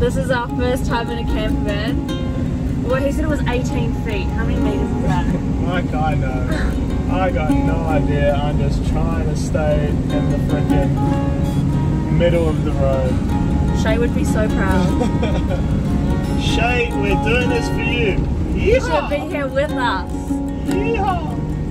This is our first time in a camper van. Well, he said it was 18 feet. How many meters is that? Like I know. I got no idea. I'm just trying to stay in the freaking middle of the road. Shay would be so proud. Shay, we're doing this for you. You should be here with us. Yeehaw!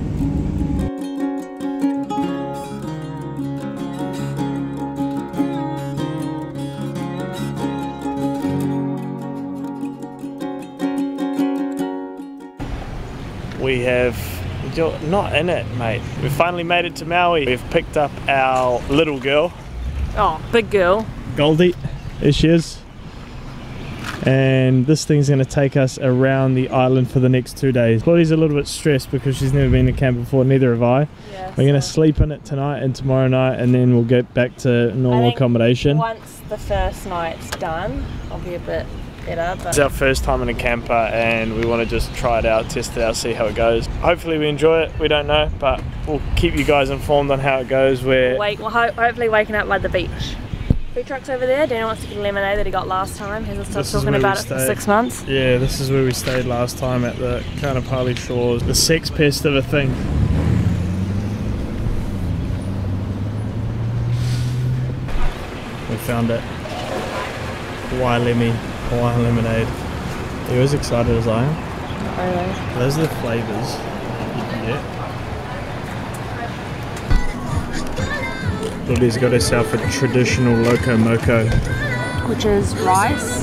We have, you're not in it, mate. We finally made it to Maui. We've picked up our little girl. Oh, big girl. Goldie, there she is. And this thing's going to take us around the island for the next 2 days. Claudie's a little bit stressed because she's never been in a camp before, neither have I. Yeah, we're going to sleep in it tonight and tomorrow night, and then we'll get back to normal accommodation. Once the first night's done, I'll be a bit better. But it's our first time in a camper and we want to just try it out, test it out, see how it goes. Hopefully we enjoy it, we don't know, but we'll keep you guys informed on how it goes. We're hopefully waking up by the beach. Food truck's over there. Daniel wants to get a lemonade that he got last time. He's still talking about it for 6 months. Yeah, this is where we stayed last time at the Kaanapali shores. The sex pest of a thing. We found it. Hawaii lemonade. Are you as excited as I am? Not really. Those are the flavours you can get. Lily's got herself a traditional loco moco, which is rice,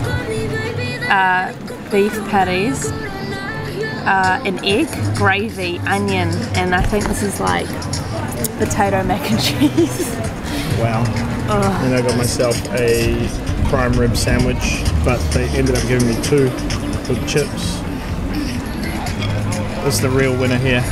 beef patties, an egg, gravy, onion, and I think this is like potato mac and cheese. Wow. Ugh. And I got myself a prime rib sandwich, but they ended up giving me 2 with chips. This is the real winner here.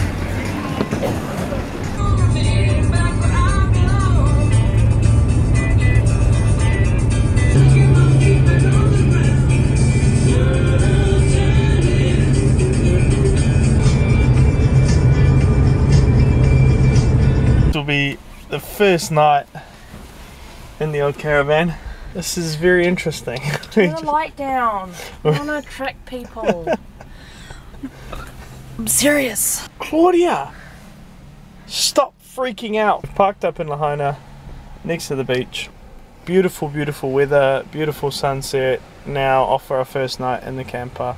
This will be the first night in the old caravan. This is very interesting. Turn the light down. I want to attract people. I'm serious. Claudia! Stop freaking out. We've parked up in Hana, next to the beach. Beautiful, beautiful weather, beautiful sunset. Now off for our first night in the camper.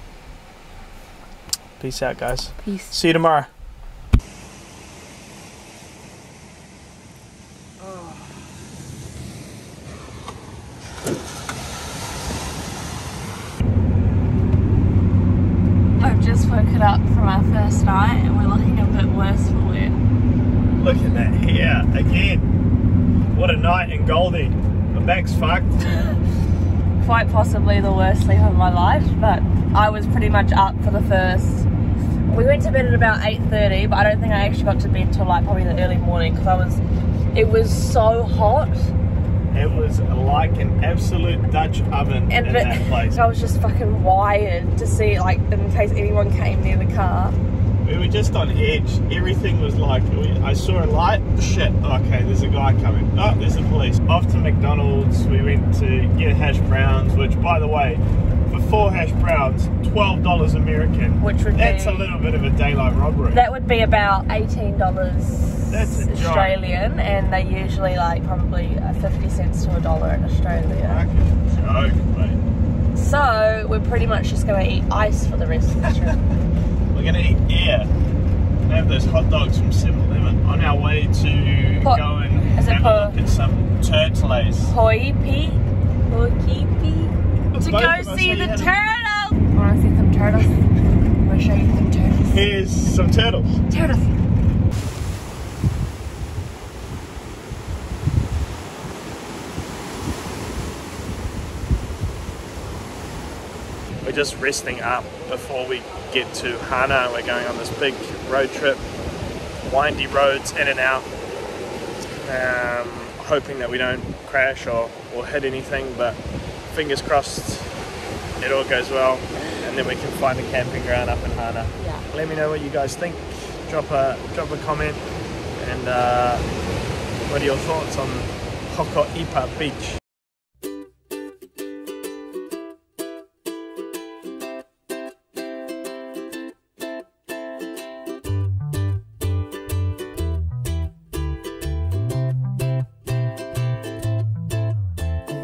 Peace out, guys. Peace. See you tomorrow. Just woken up from our first night and we're looking a bit worse for wear. Look at that hair again. What a night in Goldie. My back's fucked. Quite possibly the worst sleep of my life, but I was pretty much up for the first. We went to bed at about 8:30, but I don't think I actually got to bed till like probably the early morning because it was so hot. It was like an absolute Dutch oven in that place. I was just fucking wired to see, like, in case anyone came near the car. We were just on edge. Everything was like, I saw a light. Shit, okay, there's a guy coming. Oh, there's the police. Off to McDonald's. We went to get hash browns, which, by the way, for 4 hash browns, $12 American. Which would That's a little bit of a daylight robbery. That would be about $18 That's a Australian, and they usually like probably 50 cents to $1 in Australia. Joke, mate. So we're pretty much just going to eat ice for the rest of the trip. We're going to eat air. They have those hot dogs from 7-Eleven on our way to go and have a look at some turtles. Hoipi. To go see the turtles. Want to see some turtles? I'm going to show you some turtles. Here's some turtles. Turtles. We're just resting up before we get to Hana. We're going on this big road trip, windy roads in and out, hoping that we don't crash or hit anything, but fingers crossed it all goes well and then we can find a camping ground up in Hana. Yeah. Let me know what you guys think. Drop a comment, and what are your thoughts on Hokoipa Beach?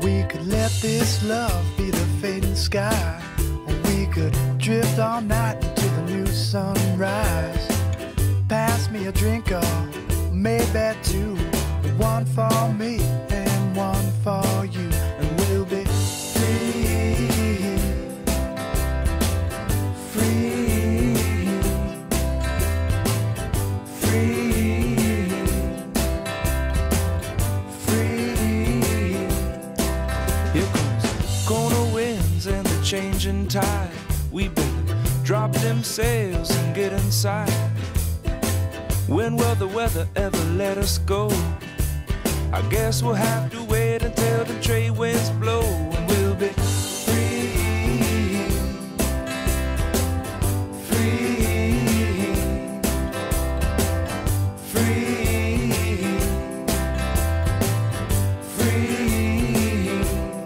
We could let this love be the fading sky, or we could drift all night into the new sunrise. Pass me a drink or maybe two, one for me and one for you, and we'll be free, free, free, free. Here comes corner winds and the changing tide. We better drop them sails and get inside. When will the weather ever let us go? I guess we'll have to wait until the trade winds blow, and we'll be free, free, free, free.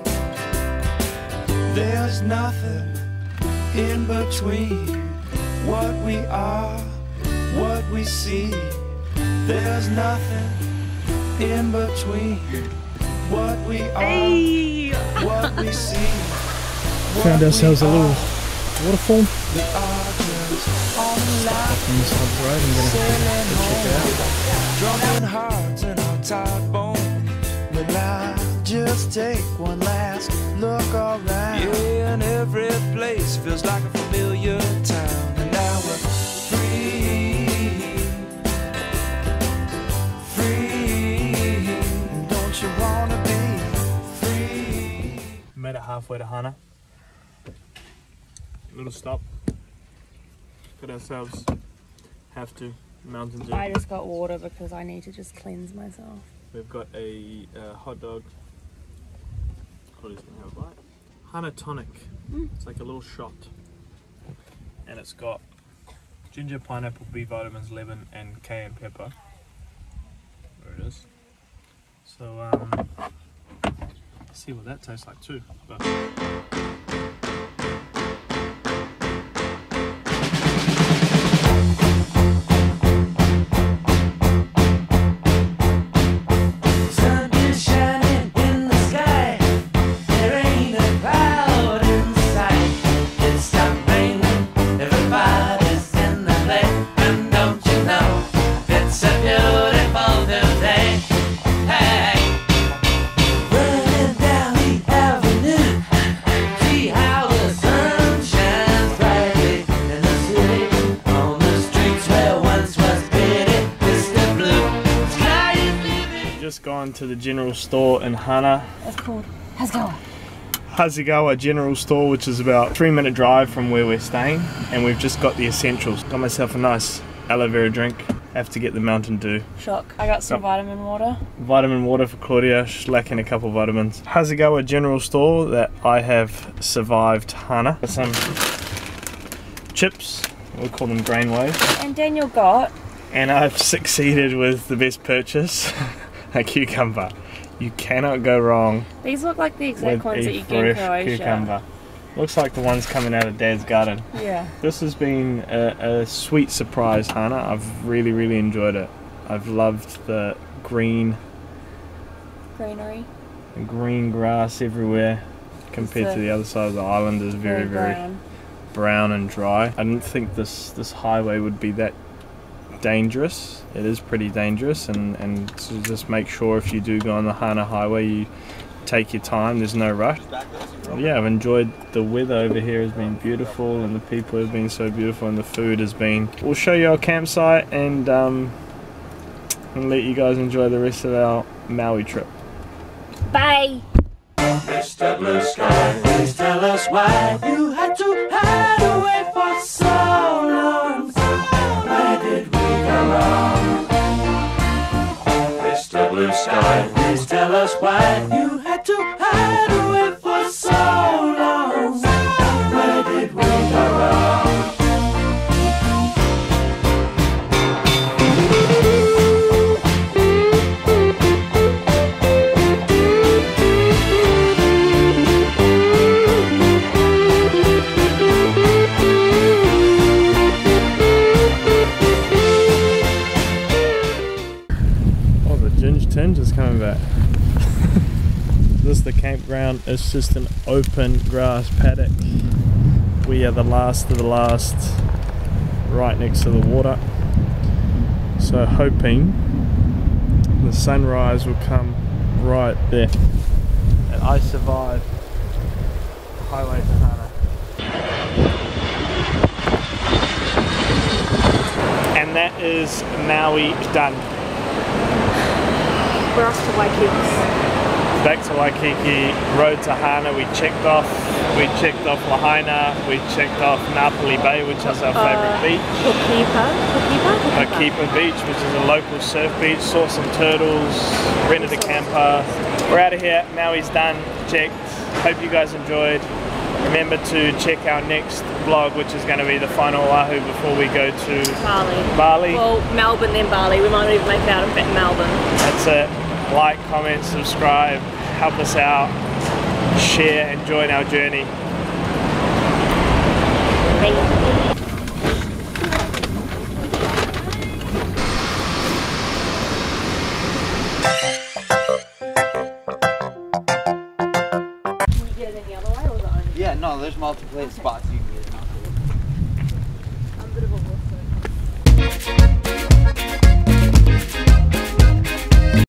There's nothing in between what we are, what we see. There's nothing in between what we are, what we see. Found ourselves a little waterfall. We are just on the line, Inside the road. I'm gonna go check it out. drumming hearts in our tired bones. But I just take one last look around. Yeah, and every place feels like a familiar town. And now we're free, free. Don't you wanna be free? Made it halfway to Hana. Little stop. Got ourselves Mountain Dew. I just got water because I need to just cleanse myself. We've got a hot dog. What is it? Have a bite. Hana tonic. It's like a little shot, and it's got ginger, pineapple, B vitamins, lemon, and cayenne pepper. There it is. So let's see what that tastes like too. But gone to the general store in Hana. It's called Hasegawa. Hasegawa General Store, which is about a 3-minute drive from where we're staying, and we've just got the essentials. Got myself a nice aloe vera drink. Have to get the Mountain Dew. Shock. I got some vitamin water. Vitamin water for Claudia. She's lacking a couple vitamins. Hasegawa General Store that I have survived Hana. Some chips. We'll call them grain waves. And Daniel got. And I've succeeded with the best purchase. A cucumber. You cannot go wrong. These look like the exact with ones a that you get in fresh Croatia. cucumber. Looks like the ones coming out of Dad's garden. Yeah. This has been a sweet surprise, Hana. I've really enjoyed it. I've loved the greenery, Greenery. the green grass everywhere compared to the other side of the island is very brown and dry. I didn't think this highway would be that dangerous. It is pretty dangerous, and so just make sure if you do go on the Hana highway you take your time, there's no rush. Yeah, I've enjoyed the weather over here, has been beautiful, and the people have been so beautiful, and the food has been. We'll show you our campsite and let you guys enjoy the rest of our Maui trip. Bye! Mr. Blue Sky, please tell us why you had to hide away for so long. Where did we go wrong? Mr. Blue Sky, please tell us why you had to hide away for so long. Where did we go wrong? Tinge is coming back. This is the campground. It's just an open grass paddock. We are the last of the last, right next to the water. So hoping the sunrise will come right there. And I survived. Highway to Hana. And that is Maui done. We're off to Waikiki. Back to Waikiki, road to Hana. We checked off Lahaina, we checked off Napoli Bay, which is our favourite beach. Hokipa Beach, which is a local surf beach. Saw some turtles, rented a camper. We're out of here. Maui's done, checked. Hope you guys enjoyed. Remember to check our next vlog, which is going to be the final Oahu before we go to Bali. Well, Melbourne then Bali. We might not even make it out of Melbourne. That's it. Like, comment, subscribe, help us out, share and join our journey. Thank you. Yeah, no, there's multiple spots. You